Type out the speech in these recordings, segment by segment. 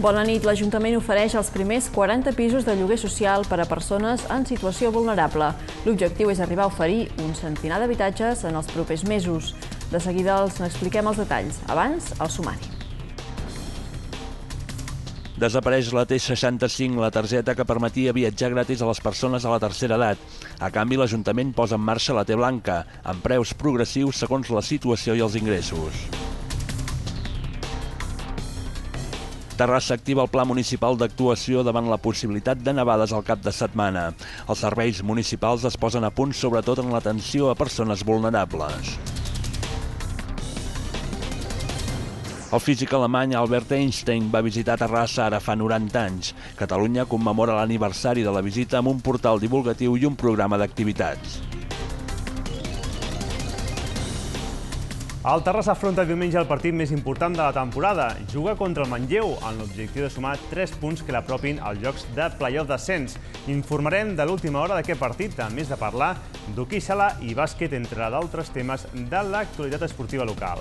Bona nit. L'Ajuntament ofereix els primers 40 pisos de lloguer social per a persones en situació vulnerable. L'objectiu és arribar a oferir un centenar d'habitatges en els propers mesos. De seguida els n'expliquem els detalls. Abans, el sumari. Desapareix la T65, la targeta que permetia viatjar gratis a les persones a la tercera edat. A canvi, l'Ajuntament posa en marxa la T Blanca, amb preus progressius segons la situació i els ingressos. Terrassa activa el Pla Municipal d'actuació davant la possibilitat de nevades al cap de setmana. Els serveis municipals es posen a punt sobretot en l'atenció a persones vulnerables. El físic alemany Albert Einstein va visitar Terrassa ara fa 90 anys. Catalunya commemora l'aniversari de la visita amb un portal divulgatiu i un programa d'activitats. El Terrassa afronta diumenge el partit més important de la temporada. Juga contra el Manlleu, amb l'objectiu de sumar 3 punts que l'apropin als jocs de play-off d'ascens. Informarem de l'última hora d'aquest partit, a més de parlar d'hoquei sala i bàsquet, entre d'altres temes de l'actualitat esportiva local.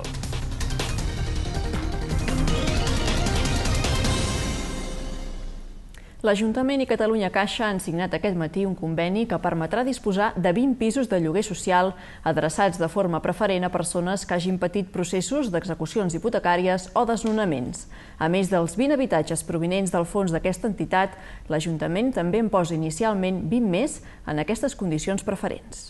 L'Ajuntament i Catalunya Caixa han signat aquest matí un conveni que permetrà disposar de 20 pisos de lloguer social adreçats de forma preferent a persones que hagin patit processos d'execucions hipotecàries o desnonaments. A més dels 20 habitatges provinents del fons d'aquesta entitat, l'Ajuntament també en posa inicialment 20 més en aquestes condicions preferents.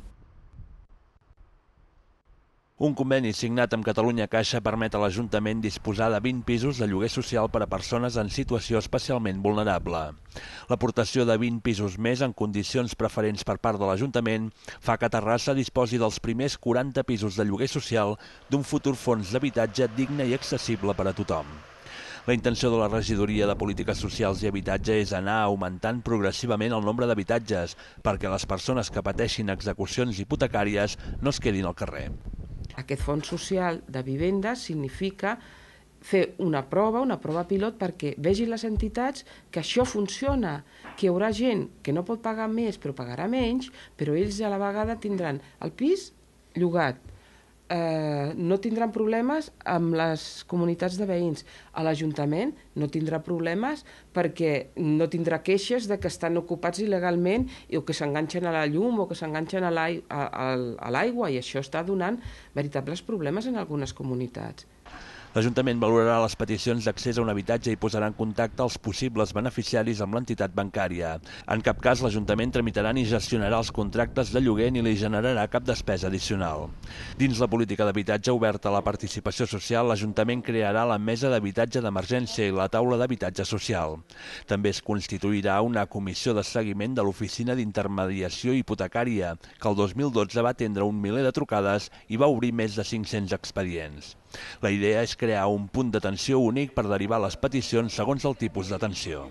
Un conveni signat amb Catalunya Caixa permet a l'Ajuntament disposar de 20 pisos de lloguer social per a persones en situació especialment vulnerable. L'aportació de 20 pisos més en condicions preferents per part de l'Ajuntament fa que Terrassa disposi dels primers 40 pisos de lloguer social d'un futur fons d'habitatge digne i accessible per a tothom. La intenció de la Regidoria de Polítiques Socials i Habitatge és anar augmentant progressivament el nombre d'habitatges perquè les persones que pateixin execucions hipotecàries no es quedin al carrer. Aquest fons social de vivenda significa fer una prova pilot, perquè vegin les entitats que això funciona, que hi haurà gent que no pot pagar més però pagarà menys, però ells a la vegada tindran el pis llogat. No tindran problemes amb les comunitats de veïns. A l'Ajuntament no tindrà problemes perquè no tindrà queixes de que estan ocupats il·legalment o que s'enganxen a la llum o que s'enganxen a l'aigua, i això està donant veritables problemes en algunes comunitats. L'Ajuntament valorarà les peticions d'accés a un habitatge i posarà en contacte els possibles beneficiaris amb l'entitat bancària. En cap cas l'Ajuntament tramitarà ni gestionarà els contractes de lloguer ni li generarà cap despesa addicional. Dins la política d'habitatge oberta a la participació social, l'Ajuntament crearà la Mesa d'Habitatge d'Emergència i la Taula d'Habitatge Social. També es constituirà una comissió de seguiment de l'Oficina d'Intermediació Hipotecària, que el 2012 va atendre 1 miler de trucades i va obrir més de 500 expedients. La idea és crear un punt d'atenció únic per derivar les peticions segons el tipus d'atenció.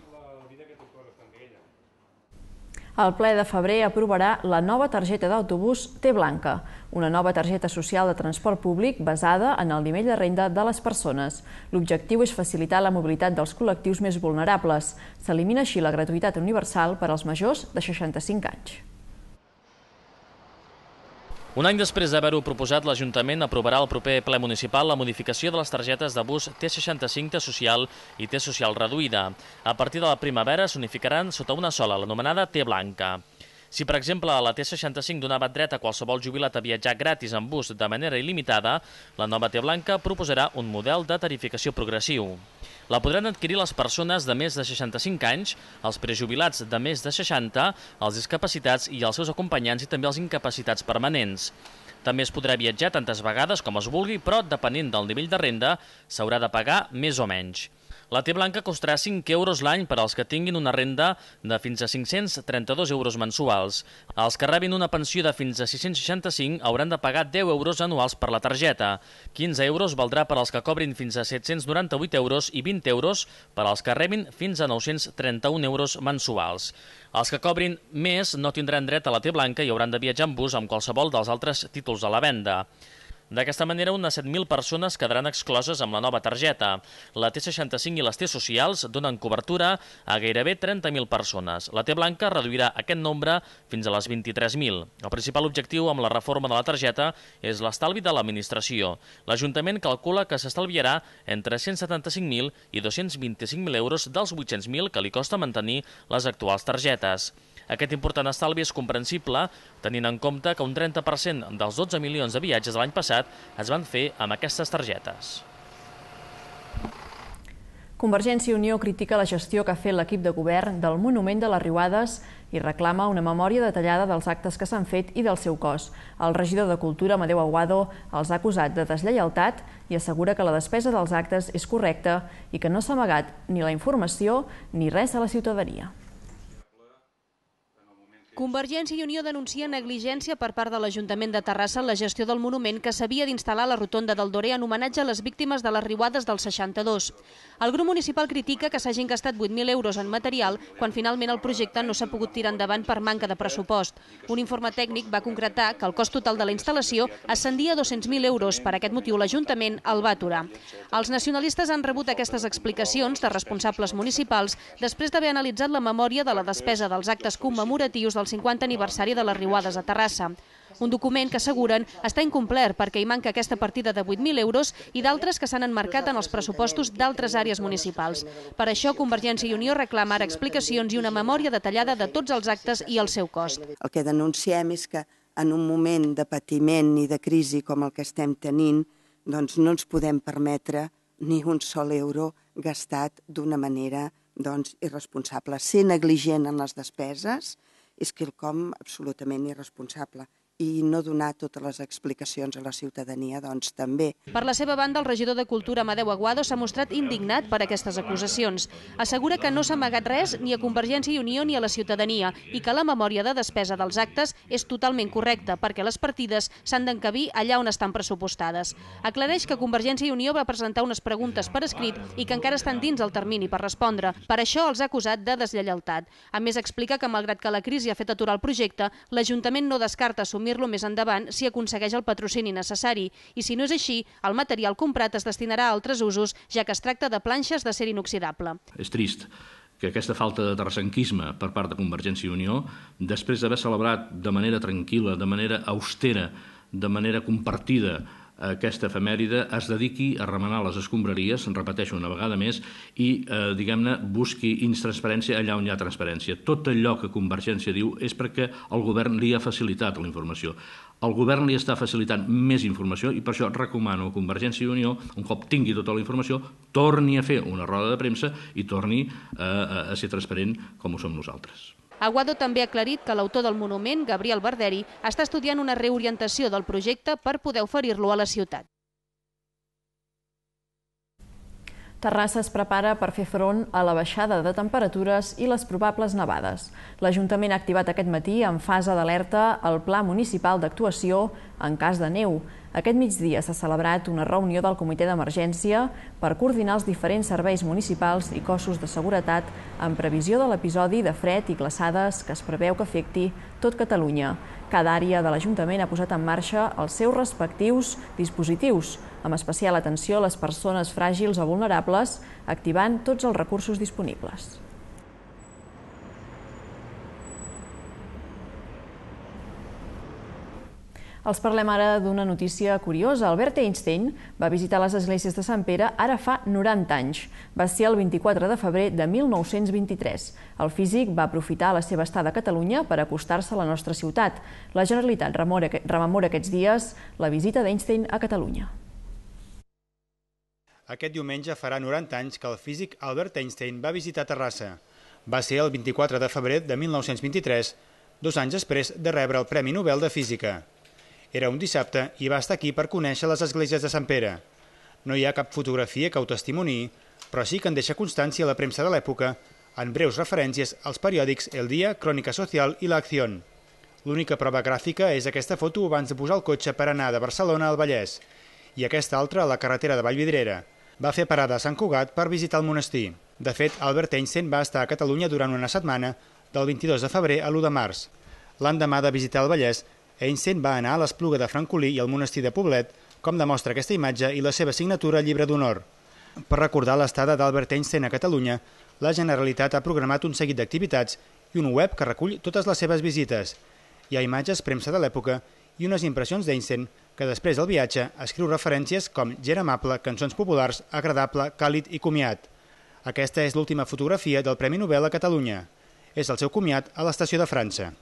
El ple de febrer aprovarà la nova targeta d'autobús T Blanca, una nova targeta social de transport públic basada en el nivell de renda de les persones. L'objectiu és facilitar la mobilitat dels col·lectius més vulnerables. S'elimina així la gratuïtat universal per als majors de 65 anys. Un any després d'haver-ho proposat, l'Ajuntament aprovarà al proper ple municipal la modificació de les targetes de bus T65, T social i T social reduïda. A partir de la primavera s'unificaran sota una sola, l'anomenada T Blanca. Si, per exemple, la T65 donava dret a qualsevol jubilat a viatjar gratis en bus de manera il·limitada, la nova T Blanca proposarà un model de tarificació progressiu. La podran adquirir les persones de més de 65 anys, els prejubilats de més de 60, els discapacitats i els seus acompanyants, i també els incapacitats permanents. També es podrà viatjar tantes vegades com es vulgui, però, depenent del nivell de renda, s'haurà de pagar més o menys. La T Blanca costarà 5 euros l'any per als que tinguin una renda de fins a 532 euros mensuals. Els que rebin una pensió de fins a 665 hauran de pagar 10 euros anuals per la targeta. 15 euros valdrà per als que cobrin fins a 798 euros i 20 euros per als que rebin fins a 931 euros mensuals. Els que cobrin més no tindran dret a la T Blanca i hauran de viatjar en bus amb qualsevol dels altres títols a la venda. D'aquesta manera, unes 7.000 persones quedaran excloses amb la nova targeta. La T65 i les T socials donen cobertura a gairebé 30.000 persones. La T blanca reduirà aquest nombre fins a les 23.000. El principal objectiu amb la reforma de la targeta és l'estalvi de l'administració. L'Ajuntament calcula que s'estalviarà entre 175.000 i 225.000 euros dels 800.000 que li costa mantenir les actuals targetes. Aquest important estalvi és comprensible, tenint en compte que un 30% dels 12 milions de viatges de l'any passat es van fer amb aquestes targetes. Convergència i Unió critica la gestió que ha fet l'equip de govern del Monument de les Riuades i reclama una memòria detallada dels actes que s'han fet i del seu cost. El regidor de Cultura, Amadeu Aguado, els ha acusat de deslleialtat i assegura que la despesa dels actes és correcta i que no s'ha amagat ni la informació ni res a la ciutadania. Convergència i Unió denuncia negligència per part de l'Ajuntament de Terrassa en la gestió del monument que s'havia d'instal·lar a la rotonda del Dorer en homenatge a les víctimes de les riuades del 62. El grup municipal critica que s'hagin gastat 8.000 euros en material quan finalment el projecte no s'ha pogut tirar endavant per manca de pressupost. Un informe tècnic va concretar que el cost total de la instal·lació ascendia a 200.000 euros. Per aquest motiu l'Ajuntament el va aturar. Els nacionalistes han rebut aquestes explicacions de responsables municipals després d'haver analitzat la memòria de la despesa dels actes commemoratius del 50 aniversari de les riuades a Terrassa. Un document que asseguren està incomplert perquè hi manca aquesta partida de 8.000 euros i d'altres que s'han emmarcat en els pressupostos d'altres àrees municipals. Per això, Convergència i Unió reclama ara explicacions i una memòria detallada de tots els actes i el seu cost. El que denunciem és que en un moment de patiment i de crisi com el que estem tenint, doncs no ens podem permetre ni un sol euro gastat d'una manera irresponsable. Ser negligent en les despeses és quelcom absolutament irresponsable i no donar totes les explicacions a la ciutadania, doncs també. Per la seva banda, el regidor de Cultura, Amadeu Aguado, s'ha mostrat indignat per aquestes acusacions. Assegura que no s'ha amagat res ni a Convergència i Unió ni a la ciutadania i que la memòria de despesa dels actes és totalment correcta perquè les partides s'han d'encabir allà on estan pressupostades. Aclareix que Convergència i Unió va presentar unes preguntes per escrit i que encara estan dins el termini per respondre. Per això els ha acusat de deslleialtat. A més, explica que malgrat que la crisi ha fet aturar el projecte, l'Ajuntament no descarta assumir-lo més endavant si aconsegueix el patrocini necessari i si no és així, el material comprat es destinarà a altres usos, ja que es tracta de planxes d'acer inoxidable. És trist que aquesta falta de terrassenquisme per part de Convergència i Unió, després d'haver celebrat de manera tranquil·la, de manera austera, de manera compartida aquesta efemèride, es dediqui a remenar les escombraries, repeteixo una vegada més, i, diguem-ne, busqui intransparència allà on hi ha transparència. Tot allò que Convergència diu és perquè el govern li ha facilitat la informació. El govern li està facilitant més informació i per això recomano a Convergència i Unió, un cop tingui tota la informació, torni a fer una roda de premsa i torni a ser transparent com ho som nosaltres. Aguado també ha aclarit que l'autor del monument, Gabriel Barderi, està estudiant una reorientació del projecte per poder oferir-lo a la ciutat. Terrassa es prepara per fer front a la baixada de temperatures i les probables nevades. L'Ajuntament ha activat aquest matí en fase d'alerta el Pla Municipal d'Actuació en cas de neu. Aquest migdia s'ha celebrat una reunió del Comitè d'Emergència per coordinar els diferents serveis municipals i cossos de seguretat en previsió de l'episodi de fred i glaçades que es preveu que afecti tot Catalunya. Cada àrea de l'Ajuntament ha posat en marxa els seus respectius dispositius, amb especial atenció a les persones fràgils o vulnerables, activant tots els recursos disponibles. Els parlem ara d'una notícia curiosa. Albert Einstein va visitar les esglésies de Sant Pere ara fa 90 anys. Va ser el 24 de febrer de 1923. El físic va aprofitar la seva estada a Catalunya per acostar-se a la nostra ciutat. La Generalitat rememora aquests dies la visita d'Einstein a Catalunya. Aquest diumenge farà 90 anys que el físic Albert Einstein va visitar Terrassa. Va ser el 24 de febrer de 1923, 2 anys després de rebre el Premi Nobel de Física. Era un dissabte i va estar aquí per conèixer les esglésies de Sant Pere. No hi ha cap fotografia que ho testimoniï, però sí que en deixa constància la premsa de l'època en breus referències als periòdics El Día, Crónica Social i La Acción. L'única prova gràfica és aquesta foto abans de posar el cotxe per anar de Barcelona al Vallès i aquesta altra a la carretera de Vallvidrera. Va fer parada a Sant Cugat per visitar el monestir. De fet, Albert Einstein va estar a Catalunya durant una setmana, del 22 de febrer a l'1 de març. L'endemà de visitar el Vallès, Einstein va anar a l'Espluga de Francolí i al monestir de Poblet com demostra aquesta imatge i la seva signatura al llibre d'honor. Per recordar l'estada d'Albert Einstein a Catalunya, la Generalitat ha programat un seguit d'activitats i un web que recull totes les seves visites. Hi ha imatges premsa de l'època i unes impressions d'Einstein que després del viatge escriu referències com gent amable, cançons populars, agradable, càlid i comiat. Aquesta és l'última fotografia del Premi Nobel a Catalunya. És el seu comiat a l'estació de França.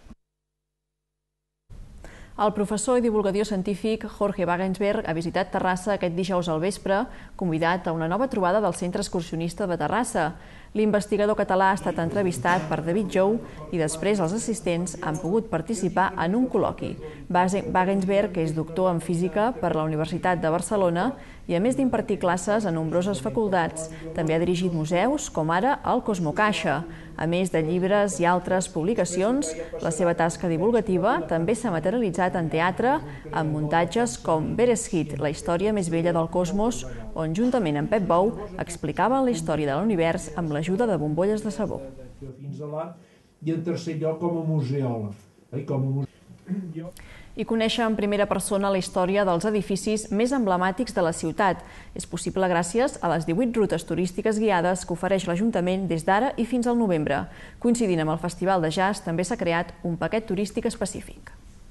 El professor i divulgador científic Jorge Wagensberg ha visitat Terrassa aquest dijous al vespre, convidat a una nova trobada del Centre Excursionista de Terrassa. L'investigador català ha estat entrevistat per David Jou i després els assistents han pogut participar en un col·loqui. Wagensberg és doctor en física per la Universitat de Barcelona i, a més d'impartir classes a nombroses facultats, també ha dirigit museus, com ara el Cosmocaixa. A més de llibres i altres publicacions, la seva tasca divulgativa també s'ha materialitzat en teatre, amb muntatges com Bereshit, la història més vella del cosmos, on, juntament amb Pep Bou, explicaven la història de l'univers amb l'ajuda de bombolles de sabó. I en tercer lloc, com a museòleg. I conèixer en primera persona la història dels edificis més emblemàtics de la ciutat. És possible gràcies a les 18 rutes turístiques guiades que ofereix l'Ajuntament des d'ara i fins al novembre. Coincidint amb el Festival de Jazz, també s'ha creat un paquet turístic específic.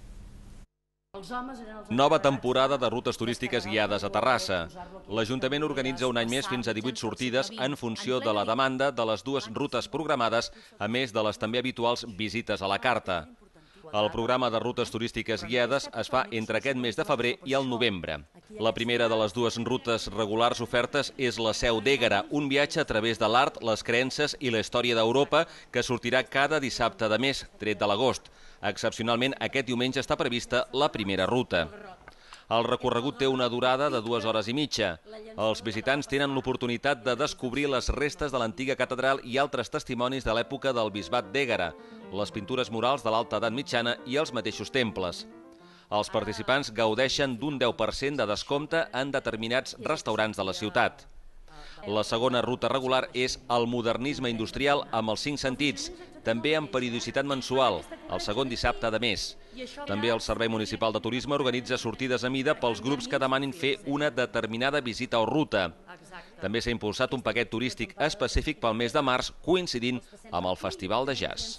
Nova temporada de rutes turístiques guiades a Terrassa. L'Ajuntament organitza un any més fins a 18 sortides en funció de la demanda de les dues rutes programades, a més de les també habituals visites a la carta. El programa de rutes turístiques guiades es fa entre aquest mes de febrer i el novembre. La primera de les dues rutes regulars ofertes és la Seu d'Éguera, un viatge a través de l'art, les creences i la història d'Europa que sortirà cada dissabte de mes, tret de l'agost. Excepcionalment, aquest diumenge està prevista la primera ruta. El recorregut té una durada de 2 hores i mitja. Els visitants tenen l'oportunitat de descobrir les restes de l'antiga catedral i altres testimonis de l'època del bisbat d'Éguera, les pintures murals de l'alta edat mitjana i els mateixos temples. Els participants gaudeixen d'un 10% de descompte en determinats restaurants de la ciutat. La segona ruta regular és el modernisme industrial amb els 5 sentits, també amb periodicitat mensual, el segon dissabte de mes. També el Servei Municipal de Turisme organitza sortides a mida pels grups que demanin fer una determinada visita o ruta. També s'ha impulsat un paquet turístic específic pel mes de març, coincidint amb el Festival de Jazz.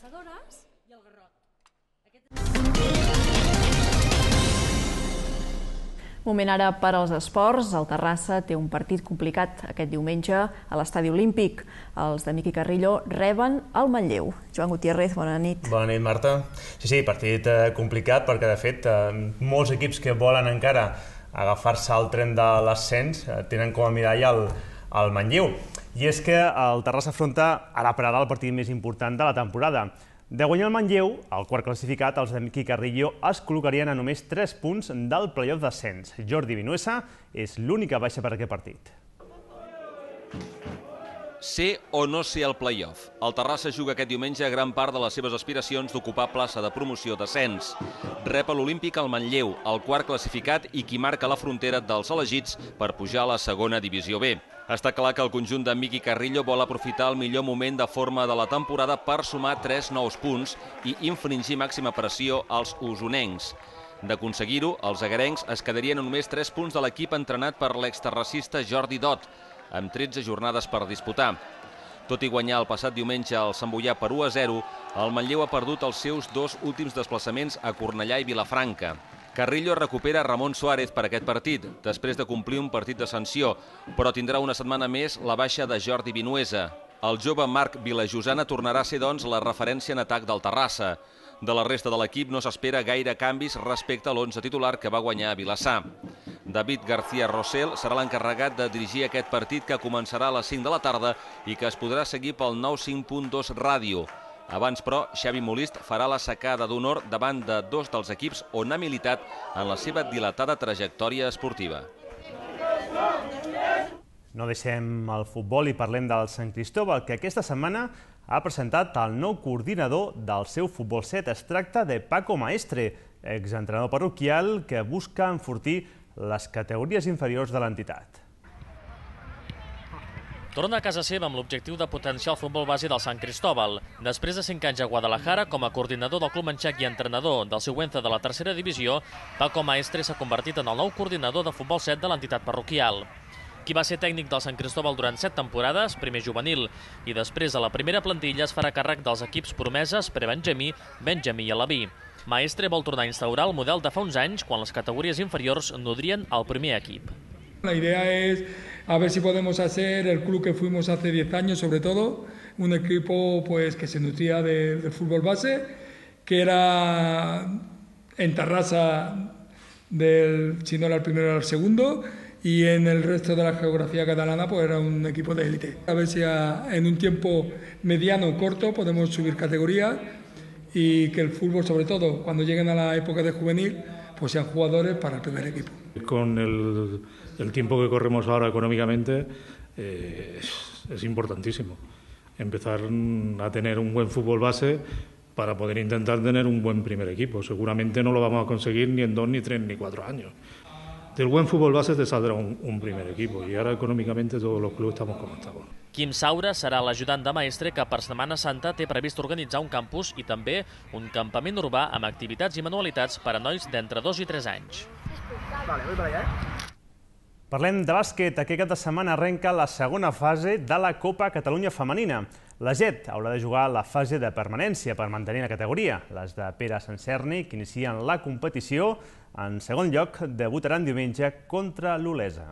Moment ara per als esports. El Terrassa té un partit complicat aquest diumenge a l'Estadi Olímpic. Els de Miqui Carrillo reben el Manlleu. Joan Gutiérrez, bona nit. Bona nit, Marta. Sí, partit complicat perquè, de fet, molts equips que volen encara agafar-se al tren de l'ascens tenen com a mirall el Manlleu. I és que el Terrassa afronta ara per ara el partit més important de la temporada. De guanyar el Manlleu, el quart classificat, els de Miqui Carrillo es col·locarien a només 3 punts del play-off d'ascens. Jordi Vinuesa és l'única baixa per aquest partit. Ser o no ser el play-off. El Terrassa juga aquest diumenge gran part de les seves aspiracions d'ocupar plaça de promoció d'ascens. Rep a l'Olímpic el Manlleu, el quart classificat i qui marca la frontera dels elegits per pujar a la segona divisió B. Està clar que el conjunt de Miqui Carrillo vol aprofitar el millor moment de forma de la temporada per sumar 3 nous punts i infringir màxima pressió als usonencs. D'aconseguir-ho, els agarencs es quedarien a només 3 punts de l'equip entrenat per l'exterracista Jordi Dot, amb 13 jornades per disputar. Tot i guanyar el passat diumenge al Sant Boià per 1-0, el Manlleu ha perdut els seus 2 últims desplaçaments a Cornellà i Vilafranca. Carrillo recupera Ramon Suárez per aquest partit, després de complir un partit de sanció, però tindrà una setmana més la baixa de Jordi Vinuesa. El jove Marc Vilajosana tornarà a ser, doncs, la referència en atac del Terrassa. De la resta de l'equip no s'espera gaire canvis respecte a l'11 titular que va guanyar a Vilassar. David García Rosell serà l'encarregat de dirigir aquest partit que començarà a les 5 de la tarda i que es podrà seguir pel 95.2 ràdio. Abans, però, Xavi Molist farà la sacada d'honor davant de 2 dels equips on ha militat en la seva dilatada trajectòria esportiva. No deixem el futbol i parlem del Sant Cristóbal, que aquesta setmana ha presentat el nou coordinador del seu futbol 7. Es tracta de Paco Maestre, exentrenador parroquial que busca enfortir les categories inferiors de l'entitat. Torna a casa seva amb l'objectiu de potenciar el futbol base del Sant Cristóbal. Després de 5 anys a Guadalajara, com a coordinador del club manxec i entrenador del Sigüenza de la tercera divisió, Paco Maestre s'ha convertit en el nou coordinador de futbol 7 de l'entitat parroquial. Qui va ser tècnic del Sant Cristóbal durant 7 temporades, primer juvenil, i després a la primera plantilla es farà càrrec dels equips promeses prebenjamí, benjamí i alaví. Maestre vol tornar a instaurar el model de fa uns anys, quan les categories inferiors nodrien el primer equip. La idea es a ver si podemos hacer el club que fuimos hace 10 años, sobre todo, un equipo pues que se nutría del fútbol base, que era en Tarrasa, si no era el primero, era el segundo, y en el resto de la geografía catalana pues era un equipo de élite. A ver si en un tiempo mediano o corto podemos subir categorías y que el fútbol, sobre todo cuando lleguen a la época de juvenil, pues sean jugadores para el primer equipo. Con el tiempo que corremos ahora económicamente es importantísimo empezar a tener un buen fútbol base para poder intentar tener un buen primer equipo. Seguramente no lo vamos a conseguir ni en 2, ni 3, ni 4 años. Del buen fútbol base te saldrá un primer equipo y ahora económicamente todos los clubes estamos como estamos. Quim Saura serà l'ajudant de Maestre que per Setmana Santa té previst organitzar un campus i també un campament urbà amb activitats i manualitats per a nois d'entre 2 i 3 anys. Parlem de bàsquet. Aquest cap de setmana arrenca la segona fase de la Copa Catalunya Femenina. La GET haurà de jugar la fase de permanència per mantenir la categoria. Les de Pere Sancerni, que inicien la competició, en segon lloc, debutaran diumenge contra l'Olesa.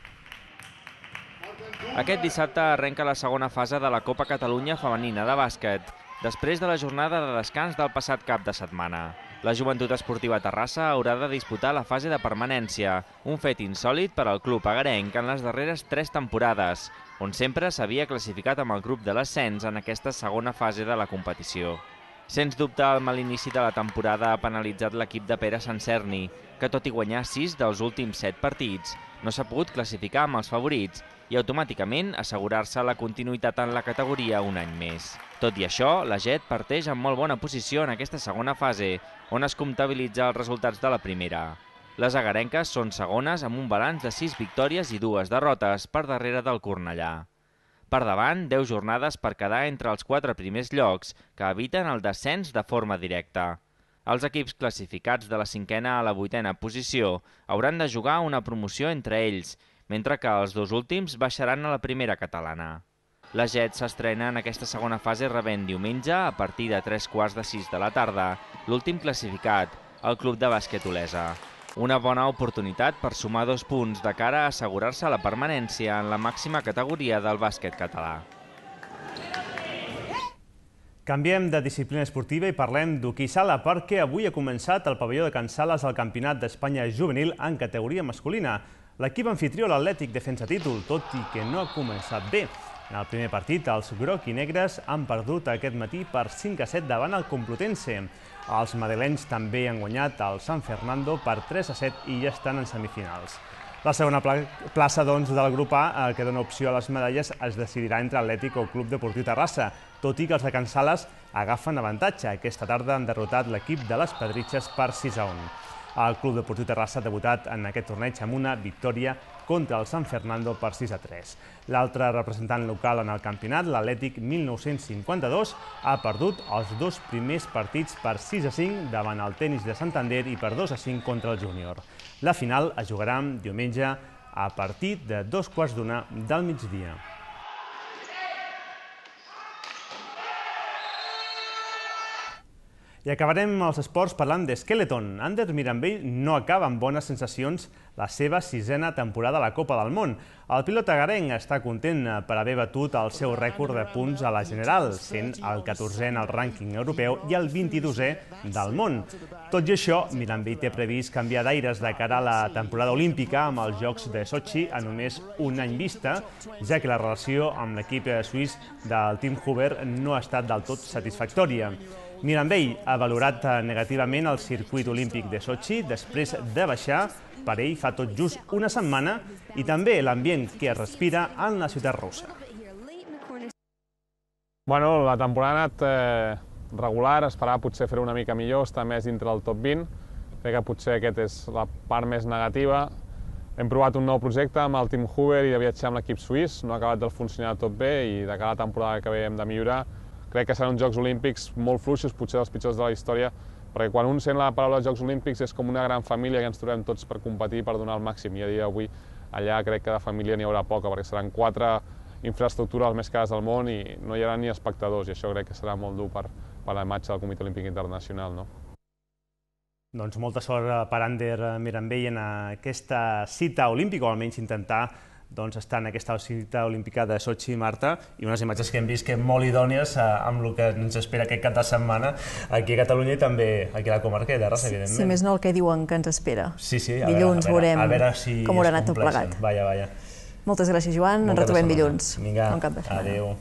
Aquest dissabte arrenca la segona fase de la Copa Catalunya Femenina de bàsquet, després de la jornada de descans del passat cap de setmana. La Joventut Esportiva Terrassa haurà de disputar la fase de permanència, un fet insòlit per al club agarenc en les darreres 3 temporades, on sempre s'havia classificat amb el grup de l'ascens en aquesta segona fase de la competició. Sens dubte, el mal inici de la temporada ha penalitzat l'equip de Pere Sancerni, que tot i guanyar 6 dels últims 7 partits, no s'ha pogut classificar amb els favorits i automàticament assegurar-se la continuïtat en la categoria un any més. Tot i això, la GET parteix en molt bona posició en aquesta segona fase, on es comptabilitza els resultats de la primera. Les agarenques són segones amb un balanç de 6 victòries i 2 derrotes per darrere del Cornellà. Per davant, 10 jornades per quedar entre els 4 primers llocs, que eviten el descens de forma directa. Els equips classificats de la 5a a la 8a posició hauran de jugar una promoció entre ells, mentre que els 2 últims baixaran a la primera catalana. La GET s'estrena en aquesta segona fase rebent diumenge, a partir de 3:15 de la tarda, l'últim classificat, el Club de Bàsquet Olesa. Una bona oportunitat per sumar 2 punts de cara a assegurar-se la permanència en la màxima categoria del bàsquet català. Canviem de disciplina esportiva i parlem d'hoquei sala perquè avui ha començat el pavelló de Can Sales el Campionat d'Espanya juvenil en categoria masculina. L'equip anfitrió, l'Atlètic, defensa títol, tot i que no ha començat bé. En el primer partit, els groc i negres han perdut aquest matí per 5-7 davant el Complutense. Els madrilenys també han guanyat el San Fernando per 3-7 i ja estan en semifinals. La segona plaça del grup A, que dona opció a les medalles, es decidirà entre Atlètic o Club Deportiu Terrassa, tot i que els de Can Sales agafen avantatge. Aquesta tarda han derrotat l'equip de les Pedritxes per 6-1. El Club Deportiu Terrassa ha debutat en aquest torneig amb una victòria contra el San Fernando per 6-3. L'altre representant local en el campionat, l'Atlètic 1952, ha perdut els 2 primers partits per 6-5 davant el Tenis de Santander i per 2-5 contra el Júnior. La final es jugarà diumenge a partir de 2:15 del migdia. I acabarem els esports parlant d'Skeleton. Ander Mirambell no acaba amb bones sensacions la seva 6a temporada a la Copa del Món. El pilot agarenc està content per haver batut el seu rècord de punts a la general, sent el 14è en el rànquing europeu i el 22è del món. Tot i això, Mirambell té previst canviar d'aires de cara a la temporada olímpica amb els Jocs de Sochi a només un any vista, ja que la relació amb l'equip suís del Team Hoover no ha estat del tot satisfactòria. Mirambell ha valorat negativament el circuit olímpic de Sochi després de baixar per ell fa tot just una setmana i també l'ambient que es respira en la ciutat russa. Bueno, la temporada ha anat regular, esperava potser fer una mica millor, estar més dintre del top 20. Crec que potser aquesta és la part més negativa. Hem provat un nou projecte amb el Team Hoover i de viatjar amb l'equip suís. No ha acabat de funcionar tot bé i de cara a la temporada que ve hem de millorar. Crec que seran uns Jocs Olímpics molt fluixos, potser dels pitjors de la història, perquè quan un sent la paraula Jocs Olímpics és com una gran família que ens trobem tots per competir i per donar el màxim. I a dia d'avui allà crec que de família n'hi haurà poca, perquè seran 4 infraestructures més cares del món i no hi haurà ni espectadors, i això crec que serà molt dur per la imatge del Comitè Olímpic Internacional, no? Doncs molta sort per Ander Mirambell en aquesta cita olímpica, o almenys intentar estar en aquesta cita olímpica de Sochi, Marta, i unes imatges que hem vist que molt idònies amb el que ens espera aquest cap de setmana aquí a Catalunya i també aquí a la comarca de Terrassa, evidentment. Si més no el que diuen que ens espera. Sí, dilluns veurem com haurà anat tot plegat. Vaja. Moltes gràcies, Joan. Ens retrobem dilluns. Vinga, bon cap de setmana. Adéu.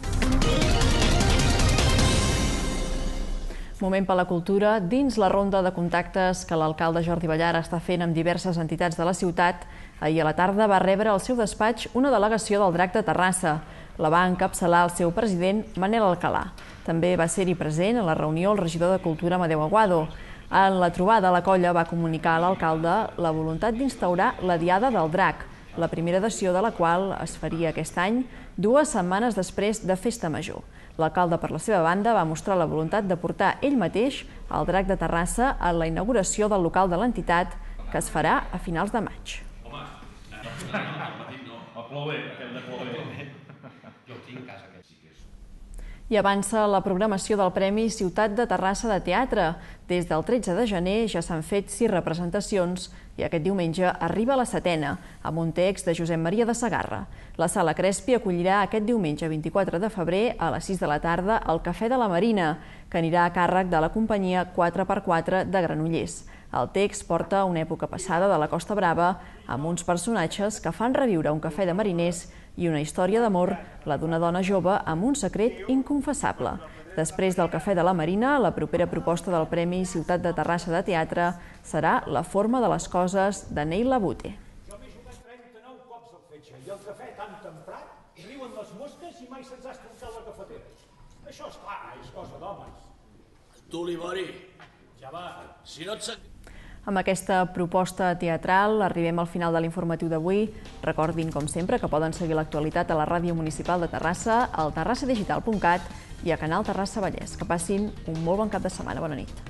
Moment per la cultura, dins la ronda de contactes que l'alcalde Jordi Ballara està fent amb diverses entitats de la ciutat, ahir a la tarda va rebre al seu despatx una delegació del Drac de Terrassa. La va encapçalar el seu president, Manel Alcalà. També va ser-hi present a la reunió el regidor de Cultura, Amadeu Aguado. En la trobada, la colla va comunicar a l'alcalde la voluntat d'instaurar la Diada del Drac, la primera edició de la qual es faria aquest any 2 setmanes després de Festa Major. L'alcalde, per la seva banda, va mostrar la voluntat de portar ell mateix el Drac de Terrassa a la inauguració del local de l'entitat, que es farà a finals de maig. Home, no, plou bé, aquell de plou bé. Jo el tinc a casa, aquest sí que és. I avança la programació del Premi Ciutat de Terrassa de Teatre. Des del 13 de gener ja s'han fet 6 representacions i aquest diumenge arriba la 7ª, amb un text de Josep Maria de Segarra. La Sala Crespi acollirà aquest diumenge 24 de febrer a les 6 de la tarda el Cafè de la Marina, que anirà a càrrec de la companyia 4x4 de Granollers. El text porta una època passada de la Costa Brava amb uns personatges que fan reviure un cafè de mariners i una història d'amor, la d'una dona jove amb un secret inconfessable. Després del Cafè de la Marina, la propera proposta del Premi Ciutat de Terrassa de Teatre serà La forma de les coses, de Neil Labute. Jo m'he jugat 39 cops al fetge i el cafè tan temprat, riuen les mosques i mai se'ns ha estroncat la cafetera. Això és clar, és cosa d'homes. Tu, Libori, ja va, si no et... Amb aquesta proposta teatral arribem al final de l'informatiu d'avui. Recordin, com sempre, que poden seguir l'actualitat a la Ràdio Municipal de Terrassa, al terrassadigital.cat i a Canal Terrassa Vallès. Que passin un molt bon cap de setmana. Bona nit.